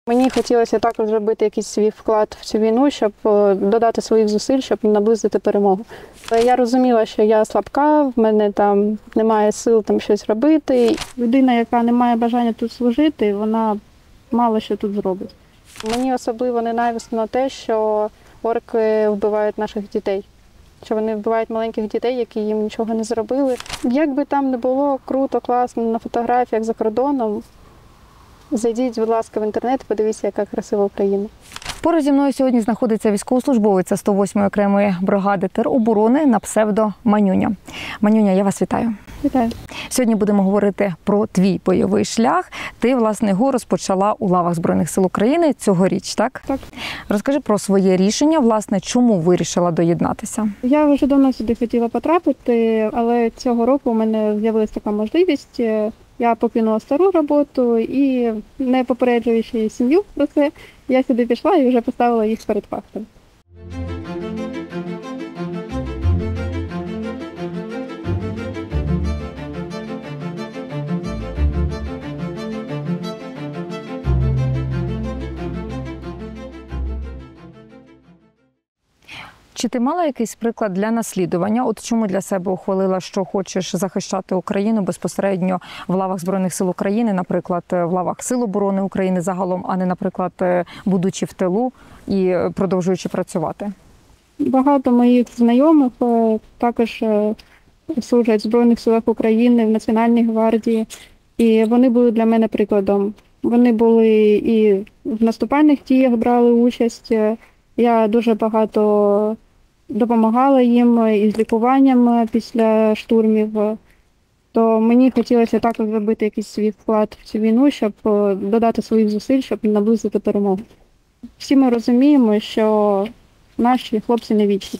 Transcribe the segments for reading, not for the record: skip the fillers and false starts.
Мені хотілося також зробити якийсь свій вклад в цю війну, щоб додати своїх зусиль, щоб наблизити перемогу. Я розуміла, що я слабка, в мене там немає сил там щось робити. Людина, яка не має бажання тут служити, вона мало що тут зробить. Мені особливо ненависно те, що орки вбивають наших дітей. Що вони вбивають маленьких дітей, які їм нічого не зробили. Як би там не було круто, класно на фотографіях за кордоном, зайдіть, будь ласка, в інтернет, подивіться, яка красива Україна. Поруч зі мною сьогодні знаходиться військовослужбовиця 108-ї окремої бригади тероборони на псевдо Манюня. Манюня, я вас вітаю. Вітаю. Сьогодні будемо говорити про твій бойовий шлях. Ти, власне, його розпочала у лавах Збройних сил України цьогоріч, так? Так. Розкажи про своє рішення, власне, чому вирішила доєднатися? Я вже давно сюди хотіла потрапити, але цього року у мене з'явилася така можливість. Я покинула стару роботу і, не попереджуючи сім'ю про це, я сюди пішла і вже поставила їх перед фактом. Чи ти мала якийсь приклад для наслідування? От чому для себе ухвалила, що хочеш захищати Україну безпосередньо в лавах Збройних сил України, наприклад, в лавах Сил оборони України загалом, а не, наприклад, будучи в тилу і продовжуючи працювати? Багато моїх знайомих також служать в Збройних силах України, в Національній гвардії, і вони були для мене прикладом. Вони були і в наступальних діях брали участь. Я дуже багато допомагала їм із лікуванням після штурмів. То мені хотілося також зробити якийсь свій вклад в цю війну, щоб додати своїх зусиль, щоб наблизити перемогу. Всі ми розуміємо, що наші хлопці не вічні.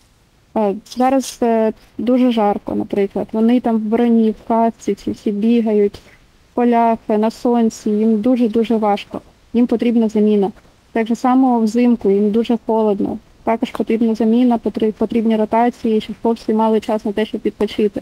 Зараз дуже жарко, наприклад. Вони там в броні, в касці, ці всі бігають, в полях, на сонці. Їм дуже-дуже важко. Їм потрібна заміна. Так же само взимку, їм дуже холодно. Також потрібна заміна, потрібні ротації, щоб хлопці мали час на те, щоб відпочити.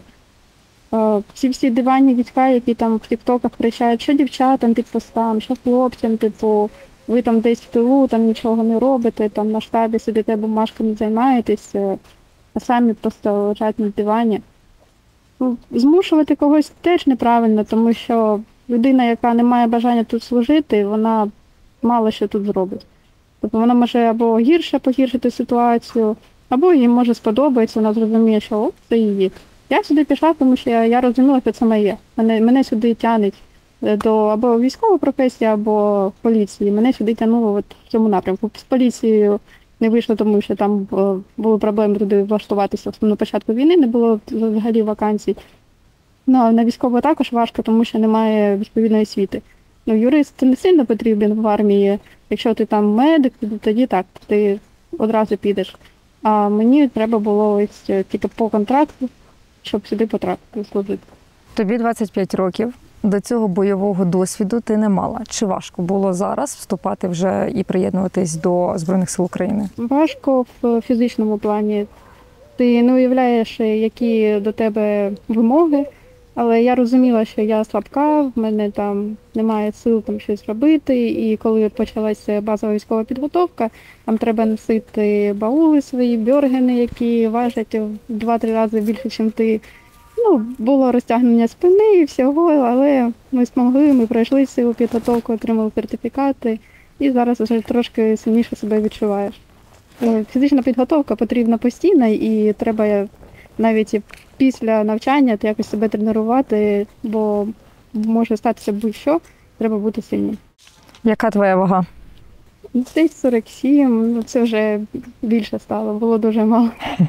Ці всі диванні війська, які там в тіктоках кричать, що дівчатам під постам, що хлопцям, типу, ви там десь в тилу, там нічого не робите, там на штабі сидите, бумажками займаєтесь, а самі просто лежать на дивані. Змушувати когось теж неправильно, тому що людина, яка не має бажання тут служити, вона мало що тут зробить. Тобто вона може або гірше погіршити ситуацію, або їй може сподобається, вона зрозуміє, що це її. Я сюди пішла, тому що я розуміла, що це моє. Мене сюди тягнуть до або військової професії, або поліції. Мене сюди тягнуло от в цьому напрямку. З поліцією не вийшло, тому що там були проблеми туди влаштуватися. На початку війни не було взагалі вакансій. Ну, на військово також важко, тому що немає відповідної освіти. Юрист не сильно потрібен в армії. Якщо ти там медик, тоді так, ти одразу підеш. А мені треба було ось тільки по контракту, щоб сюди потрапити, служити. Тобі 25 років. До цього бойового досвіду ти не мала. Чи важко було зараз вступати вже і приєднуватись до Збройних сил України? Важко в фізичному плані. Ти не уявляєш, які до тебе вимоги. Але я розуміла, що я слабка, в мене там немає сил там щось робити. І коли почалася базова військова підготовка, там треба носити баули свої, бьоргени, які важать в 2-3 рази більше, ніж ти. Було розтягнення спини і всього, але ми змогли, ми пройшли цю підготовку, отримали сертифікати і зараз вже трошки сильніше себе відчуваєш. Фізична підготовка потрібна постійно і треба навіть після навчання якось себе тренувати, бо може статися будь-що, треба бути сильним. Яка твоя вага? Десь 47, це вже більше стало, було дуже мало.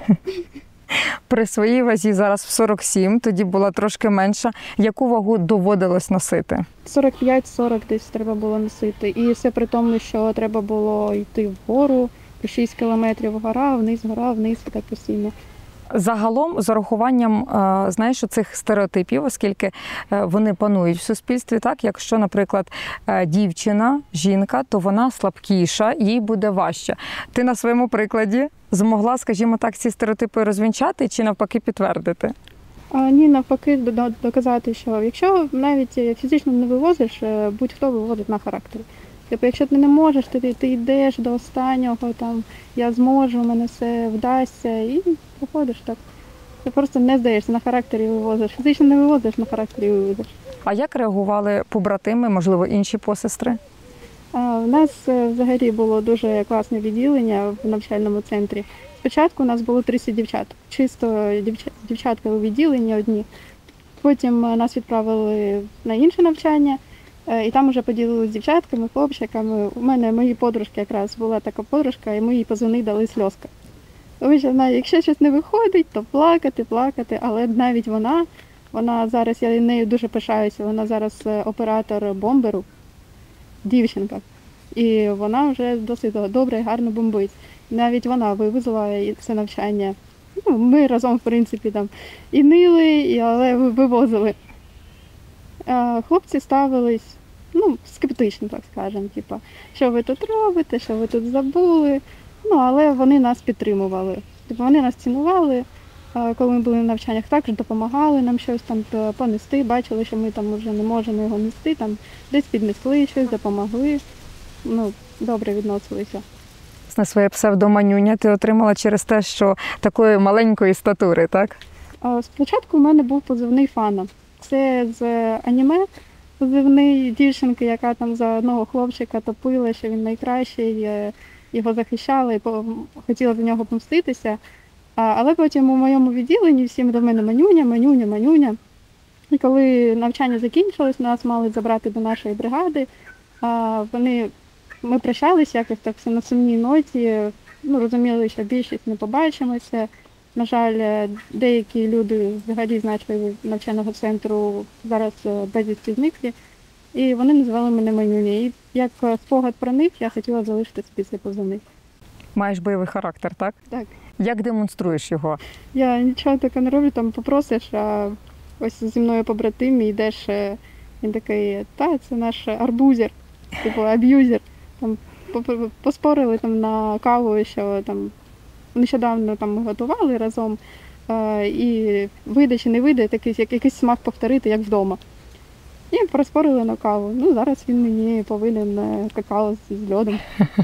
При своїй вазі зараз в 47, тоді була трошки менша. Яку вагу доводилось носити? 45-40 десь треба було носити. І все при тому, що треба було йти вгору, по 6 кілометрів гора, вниз, і так постійно. Загалом, з урахуванням, знаєш, цих стереотипів, оскільки вони панують в суспільстві, так, якщо, наприклад, дівчина, жінка, то вона слабкіша, їй буде важче. Ти на своєму прикладі змогла, скажімо так, ці стереотипи розвінчати чи навпаки підтвердити? Ні, навпаки, доказати, що якщо навіть фізично не вивозиш, будь-хто вивозить на характері. Типу, якщо ти не можеш, ти йдеш до останнього, там, я зможу, в мене все вдасться, і проходиш так. Ти просто не здаєшся, на характері вивозиш. Фізично не вивозиш, на характері вивозиш. А як реагували побратими, можливо, інші посестри? У нас взагалі було дуже класне відділення в навчальному центрі. Спочатку у нас було 30 дівчат, чисто дівчатка у відділенні одні. Потім нас відправили на інше навчання, і там вже поділилися з дівчатками, хлопчиками. У мене мої подружки якраз була така подружка, і ми їй позивний дали сльозка. Тому що якщо щось не виходить, то плакати, але навіть вона зараз, я нею дуже пишаюся, вона зараз оператор бомберу, дівчинка. І вона вже досить добре і гарно бомбить. Навіть вона вивезла це навчання. Ну, ми разом, в принципі, там і нили, але вивозили. Хлопці ставились, скептично, так скажемо, типу, що ви тут робите, що ви тут забули. Але вони нас підтримували. Тобто вони нас цінували, коли ми були на навчаннях, також допомагали нам щось там понести, бачили, що ми там вже не можемо його нести, там десь піднесли щось, допомогли. Добре відносилися. На своє псевдоманюня ти отримала через те, що такої маленької статури, так? Спочатку в мене був позивний Фана. Це з аніме позивний дівчинки, яка там за одного хлопчика топила, що він найкращий, його захищали, хотіла за нього помститися. Але потім у моєму відділенні всім до мене манюня. І коли навчання закінчилось, нас мали забрати до нашої бригади. Ми прощалися якось так на сумній ноті, розуміли, що більшість не побачимося. На жаль, деякі люди взагалі з нашого навчального центру зараз безвісти зниклі, і вони називали мене Манюня. І як спогад про них я хотіла залишити собі цей позивний. Маєш бойовий характер, так? Так. Як демонструєш його? Я нічого такого не роблю, там попросиш, а ось зі мною побратим і йдеш, він такий, це наш арбузер, типу аб'юзер. Там поспорили там на каву, що там нещодавно там ми готували разом, і вийде чи не вийде, якийсь смак повторити, як вдома. І проспорили на каву. Зараз він мені повинен какао з льодом.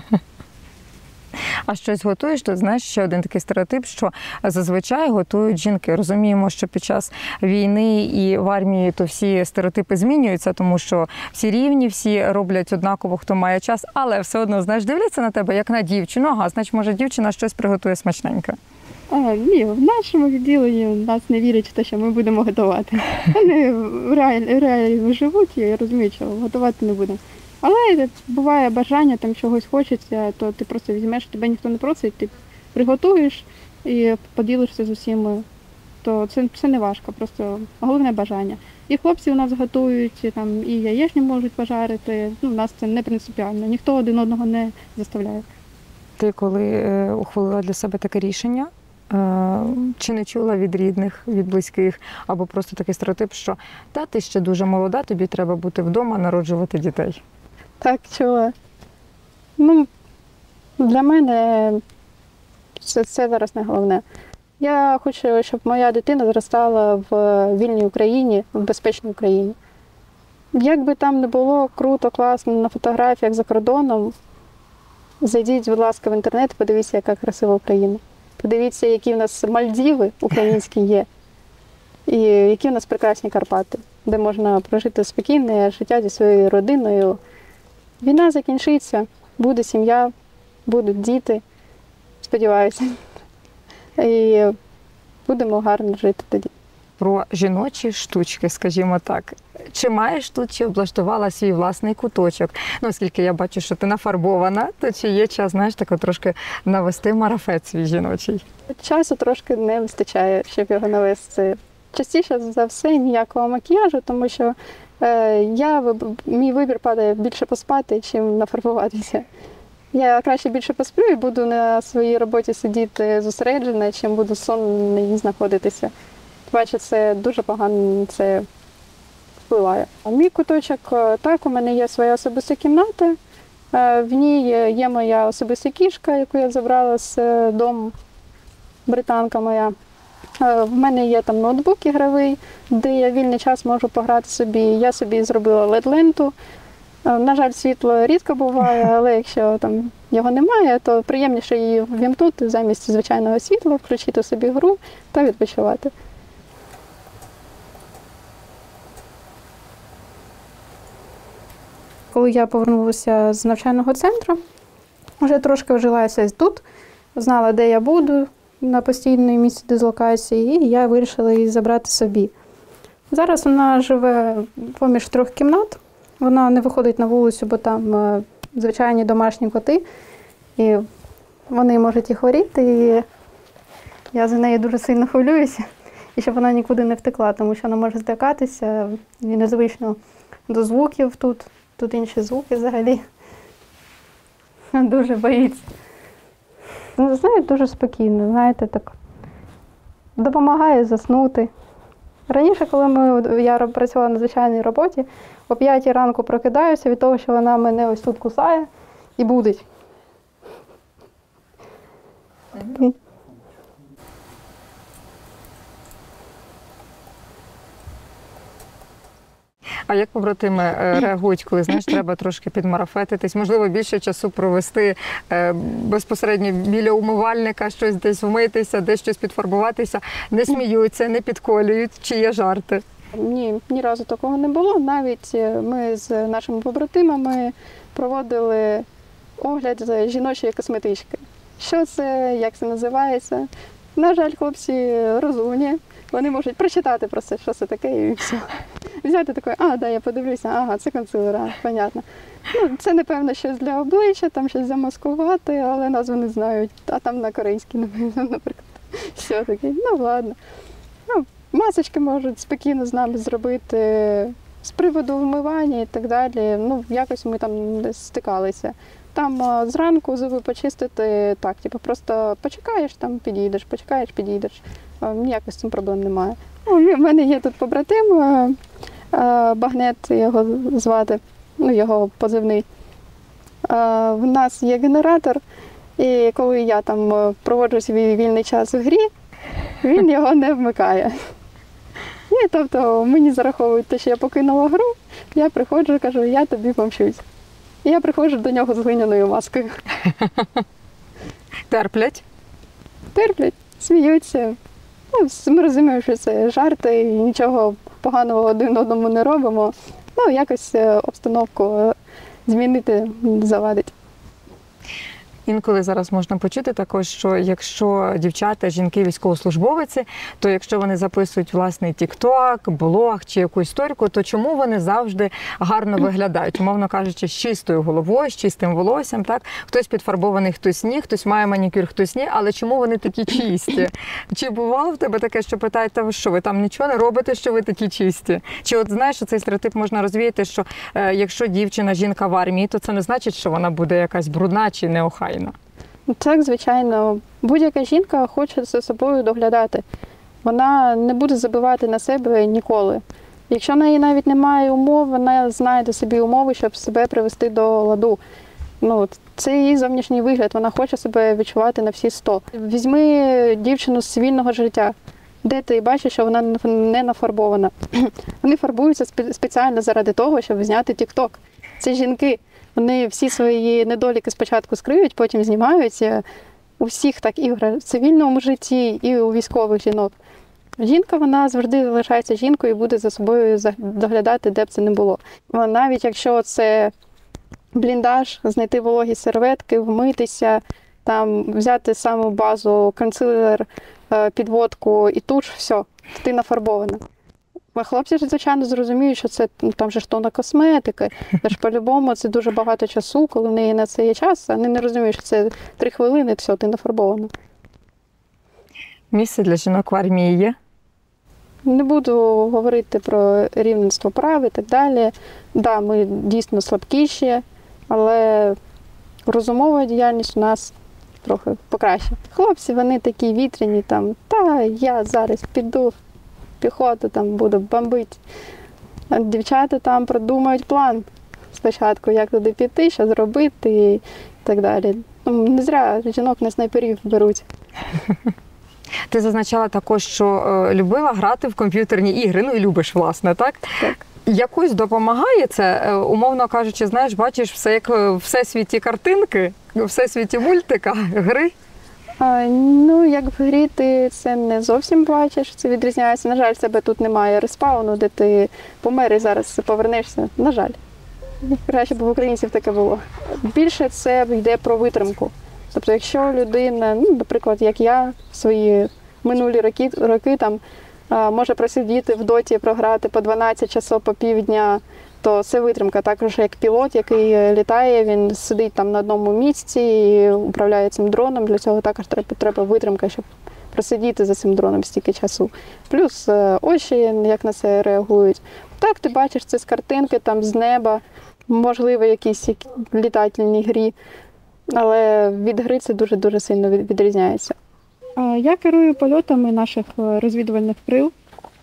А щось готуєш? Тут, знаєш, ще один такий стереотип, що зазвичай готують жінки. Розуміємо, що під час війни і в армії то всі стереотипи змінюються, тому що всі рівні, всі роблять однаково, хто має час, але все одно, знаєш, дивляться на тебе, як на дівчину. Значить, може, дівчина щось приготує смачненьке. Ні, в нашому відділенні нас не вірять в те, що ми будемо готувати. Вони реально живуть і розуміють, що готувати не будемо. Але буває бажання, там чогось хочеться, то ти просто візьмеш, тебе ніхто не просить, ти приготуєш і поділишся з усіма. То це не важко, просто головне бажання. І хлопці у нас готують, там, і яєчню можуть пожарити, у нас це не принципіально, ніхто один одного не заставляє. Ти коли ухвалила для себе таке рішення, чи не чула від рідних, від близьких, або просто такий стереотип, що ти ще дуже молода, тобі треба бути вдома, народжувати дітей? Так, чула. Для мене це зараз не головне. Я хочу, щоб моя дитина зростала в вільній Україні, в безпечній Україні. Як би там не було круто, класно на фотографіях за кордоном, зайдіть, будь ласка, в інтернет, подивіться, яка красива Україна. Подивіться, які в нас Мальдіви українські є, і які в нас прекрасні Карпати, де можна прожити спокійне життя зі своєю родиною. Війна закінчиться, буде сім'я, будуть діти, сподіваюся. І будемо гарно жити тоді. Про жіночі штучки, скажімо так. Чи маєш тут, чи облаштувала свій власний куточок? Оскільки я бачу, що ти нафарбована, то чи є час, знаєш, тако трошки навести марафет свій жіночий? Часу трошки не вистачає, щоб його навести. Частіше за все ніякого макіяжу, тому що мій вибір падає більше поспати, чим нафарбуватися. Я краще більше посплю і буду на своїй роботі сидіти зосереджена, чим буду сонно на ній знаходитися. Бачу, це дуже погано це впливає. Мій куточок, так, у мене є своя особиста кімната, в ній є моя особиста кішка, яку я забрала з дому, британка моя. В мене є там ноутбук ігровий, де я вільний час можу пограти собі. Я собі зробила LED-ленту, На жаль, світло рідко буває, але якщо там його немає, то приємніше її ввімкнути замість звичайного світла, включити собі гру та відпочивати. Коли я повернулася з навчального центру, вже трошки вжилася тут, знала, де я буду на постійному місці дислокації, і я вирішила її забрати собі. Зараз вона живе поміж 3 кімнат, вона не виходить на вулицю, бо там звичайні домашні коти, і вони можуть і хворіти, і я за нею дуже сильно хвилююся, і щоб вона нікуди не втекла, тому що вона може злякатися, і незвично до звуків тут. Тут інші звуки взагалі. Дуже боїться. Ну, знаєте, дуже спокійно, знаєте, так. Допомагає заснути. Раніше, коли я працювала на звичайній роботі, о 5 ранку прокидаюся від того, що вона мене ось тут кусає і будить. А як побратими реагують, коли, знаєш, треба трошки підмарафетитись, можливо, більше часу провести безпосередньо біля умивальника, щось десь вмитися, десь щось підфарбуватися, не сміються, не підколюють, чи є жарти? Ні разу такого не було. Навіть ми з нашими побратимами проводили огляд з жіночої косметички. Що це, як це називається? На жаль, хлопці розумні. Вони можуть прочитати про це, що це таке, і все. Взяти таке, я подивлюся, ага, це консилер, понятно. Це, напевно, щось для обличчя, там щось замаскувати, але назву не знають. А там на корейській, наприклад, все таке. Ладно. Масочки можуть спокійно з нами зробити з приводу вмивання і так далі. Якось ми там не стикалися. Там зранку зуби почистити, так, просто почекаєш, там підійдеш, підійдеш. Ніяких з цим проблем немає. У мене є тут побратим, Багнет його звати, його позивний. В нас є генератор, і коли я там проводжу свій вільний час в грі, він його не вмикає. І тобто мені зараховують те, що я покинула гру, я приходжу і кажу, я тобі помщусь. І я приходжу до нього з глиняною маскою. Терплять? Терплять, сміються. Ми розуміємо, що це жарти, і нічого поганого один одному не робимо. Якось обстановку змінити не завадить. Інколи зараз можна почути також, що якщо дівчата, жінки, військовослужбовиці, то якщо вони записують власний тік-ток, блог чи якусь сторіку, то чому вони завжди гарно виглядають? Умовно кажучи, з чистою головою, з чистим волоссям, так? Хтось підфарбований, хтось ні, хтось має манікюр, хтось ні, але чому вони такі чисті? Чи бувало в тебе таке, що питають, та ви що, ви там нічого не робите, що ви такі чисті? Чи от знаєш, що цей стереотип можна розвіяти, що якщо дівчина, жінка в армії, то це не значить, що вона буде якась брудна чи неохайна? Так, звичайно. Будь-яка жінка хоче за собою доглядати. Вона не буде забивати на себе ніколи. Якщо в неї навіть немає умов, вона знайде собі умови, щоб себе привести до ладу. Це її зовнішній вигляд, вона хоче себе відчувати на всі 100. Візьми дівчину з цивільного життя. Де ти бачиш, що вона не нафарбована? Вони фарбуються спеціально заради того, щоб зняти тік-ток. Це жінки. Вони всі свої недоліки спочатку скриють, потім знімаються. У всіх так і в цивільному житті, і у військових жінок. Жінка, вона завжди залишається жінкою і буде за собою доглядати, де б це не було. Навіть якщо це бліндаж, знайти вологі серветки, вмитися, там, взяти саму базу, консилер, підводку і туш, все, ти нафарбована. Хлопці ж, звичайно, зрозуміють, що це там же ж тонна косметики, тож по-любому це дуже багато часу, коли в неї на це є час, а вони не розуміють, що це 3 хвилини, все, ти нафарбована. Місце для жінок в армії є? Не буду говорити про рівенство прав і так далі. Да, ми дійсно слабкіші, але розумова діяльність у нас трохи покраще. Хлопці, вони такі вітряні, там, я зараз піду піхоту, там буду бомбити. А дівчата там продумають план спочатку, як туди піти, що зробити і так далі. Не зря жінок на снайперів беруть. Ти зазначала також, що любила грати в комп'ютерні ігри, і любиш, власне, так? Так. Якось допомагає це, умовно кажучи, знаєш, бачиш все як в всесвіті картинки, в всесвіті мультика, гри? Ну, як в грі ти це не зовсім бачиш, це відрізняється. На жаль, в тебе тут немає респауну, де ти помер і зараз повернешся. На жаль. Краще б в українців таке було. Більше це йде про витримку. Тобто, якщо людина, ну, наприклад, як я, в свої минулі роки там, може просидіти в доті, програти по 12 часов, по півдня, то це витримка. Також як пілот, який літає, він сидить там на одному місці і управляє цим дроном. Для цього також треба витримка, щоб просидіти за цим дроном стільки часу. Плюс очі, як на це реагують. Так, ти бачиш це з картинки, там з неба, можливо, якісь літательні грі, але від гри це дуже-дуже сильно відрізняється. Я керую польотами наших розвідувальних крил.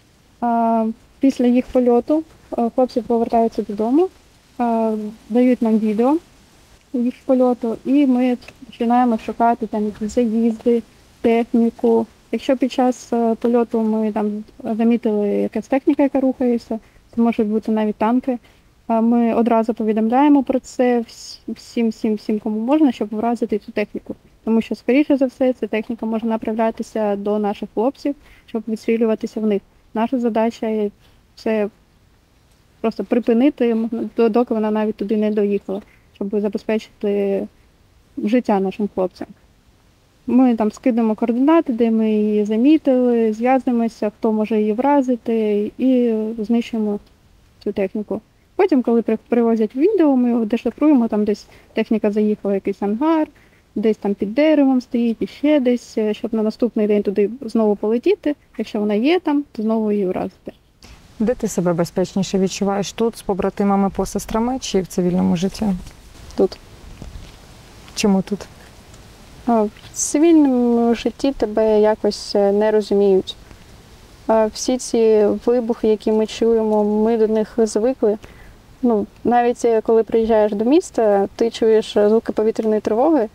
Після їх польоту хлопці повертаються додому, дають нам відео їх польоту, і ми починаємо шукати там якісь заїзди, техніку. Якщо під час польоту ми там замітили якась техніка, яка рухається, це можуть бути навіть танки, ми одразу повідомляємо про це всім, кому можна, щоб вразити цю техніку. Тому що, скоріше за все, ця техніка може направлятися до наших хлопців, щоб відстрілюватися в них. Наша задача – це просто припинити, доки вона навіть туди не доїхала, щоб забезпечити життя нашим хлопцям. Ми там скидаємо координати, де ми її замітили, зв'язуємося, хто може її вразити, і знищуємо цю техніку. Потім, коли привозять відео, ми його дешифруємо, там десь техніка заїхала в якийсь ангар, десь там під деревом стоїть, і ще десь, щоб на наступний день туди знову полетіти. Якщо вона є там, то знову її вразити. Де ти себе безпечніше відчуваєш? Тут, з побратимами, посестрами чи в цивільному житті? Тут. Чому тут? В цивільному житті тебе якось не розуміють. Всі ці вибухи, які ми чуємо, ми до них звикли. Ну, навіть коли приїжджаєш до міста, ти чуєш звуки повітряної тривоги,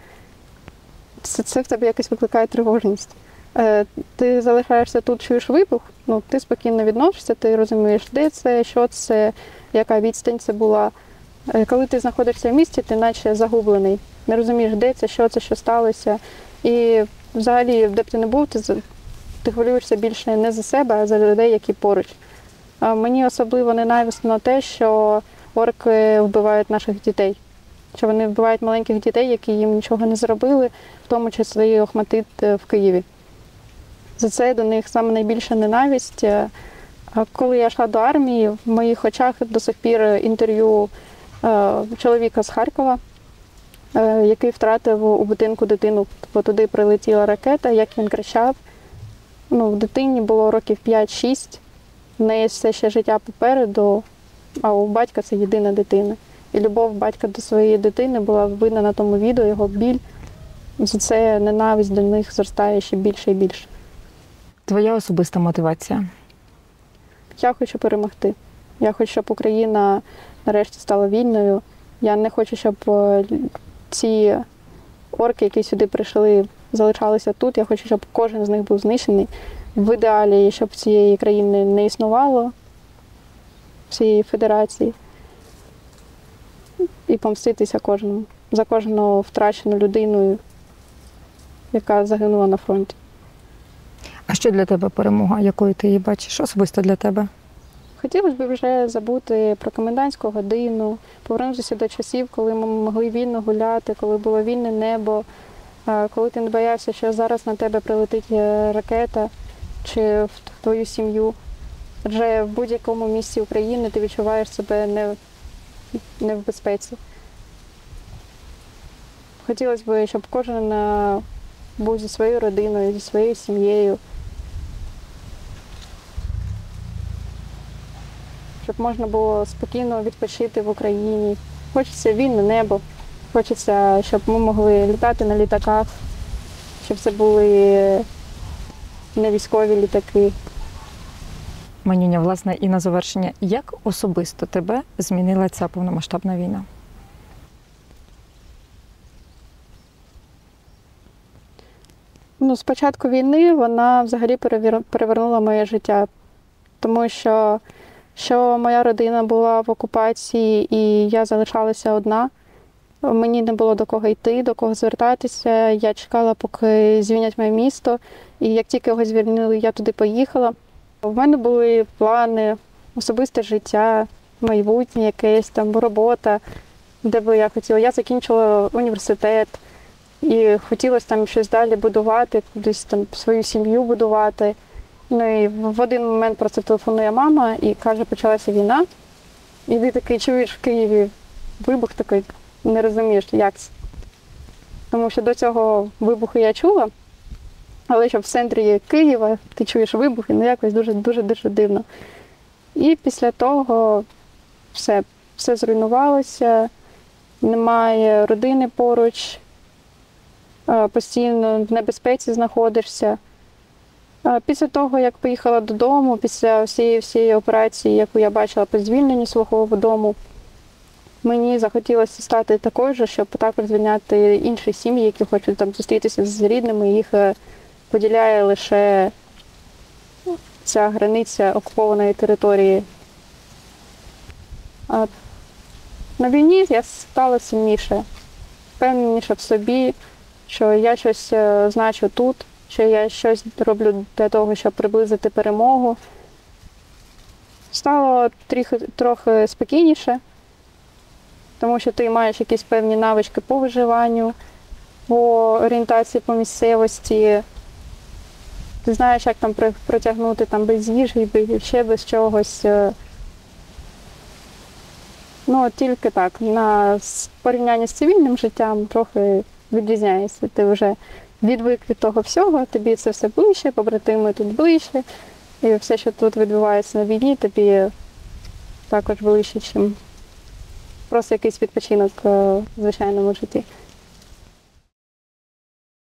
це в тебе якось викликає тривожність. Ти залишаєшся тут, чуєш вибух, ну, ти спокійно відносишся, ти розумієш, де це, що це, яка відстань це була. Коли ти знаходишся в місті, ти наче загублений. Не розумієш, де це, що сталося. І взагалі, де б ти не був, ти хвилюєшся більше не за себе, а за людей, які поруч. Мені особливо ненависно те, що орки вбивають наших дітей. Що вони вбивають маленьких дітей, які їм нічого не зробили, в тому числі Охматдит в Києві. За це до них саме найбільша ненависть. Коли я йшла до армії, в моїх очах до сих пір інтерв'ю чоловіка з Харкова, який втратив у будинку дитину, бо туди прилетіла ракета, як він кричав. Ну, в дитині було років 5-6, в неї все ще життя попереду, а у батька це єдина дитина. І любов батька до своєї дитини була видна на тому відео, його біль. За це ненависть до них зростає ще більше і більше. Твоя особиста мотивація? Я хочу перемогти. Я хочу, щоб Україна нарешті стала вільною. Я не хочу, щоб ці орки, які сюди прийшли, залишалися тут. Я хочу, щоб кожен з них був знищений. В ідеалі, щоб цієї країни не існувало, цієї федерації. І помститися кожному. За кожну втрачену людину, яка загинула на фронті. А що для тебе перемога? Якою ти її бачиш особисто для тебе? Хотілося б вже забути про комендантську годину, повернутися до часів, коли ми могли вільно гуляти, коли було вільне небо, коли ти не боявся, що зараз на тебе прилетить ракета чи в твою сім'ю. Адже в будь-якому місці України ти відчуваєш себе не в безпеці. Хотілося б, щоб кожен був зі своєю родиною, зі своєю сім'єю. Щоб можна було спокійно відпочити в Україні. Хочеться вільне небо, хочеться, щоб ми могли літати на літаках, щоб це були не військові літаки. Манюня, власне, і на завершення, як особисто тебе змінила ця повномасштабна війна? Ну, з початку війни вона взагалі перевернула моє життя, тому що що моя родина була в окупації і я залишалася одна. Мені не було до кого йти, до кого звертатися. Я чекала, поки звільнять моє місто. І як тільки його звільнили, я туди поїхала. У мене були плани, особисте життя, майбутнє якесь, там, робота, де би я хотіла. Я закінчила університет і хотілося там щось далі будувати, кудись там свою сім'ю будувати. Ну і в один момент просто телефонує мама і каже, почалася війна. І ти такий чуєш в Києві вибух такий, не розумієш, як це. Тому що до цього вибуху я чула, але щоб в центрі Києва ти чуєш вибухи, ну якось дуже дивно. І після того все зруйнувалося, немає родини поруч, постійно в небезпеці знаходишся. Після того, як поїхала додому, після всієї операції, яку я бачила по звільненню свого дому, мені захотілося стати такою ж, щоб також звільняти інші сім'ї, які хочуть там зустрітися з рідними, їх поділяє лише ця границя окупованої території. На війні я стала сильніше, впевненіше в собі, що я щось значу тут, що я щось роблю для того, щоб приблизити перемогу. Стало трохи спокійніше, тому що ти маєш якісь певні навички по виживанню, по орієнтації по місцевості. Ти знаєш, як там протягнути там, без їжі, ще без чогось. Ну, тільки так, на порівнянні з цивільним життям трохи відрізняється. Ти вже відвик від того всього, тобі це все ближче, побратими тут ближче. І все, що тут відбувається на війні, тобі також ближче, ніж просто якийсь відпочинок в звичайному житті.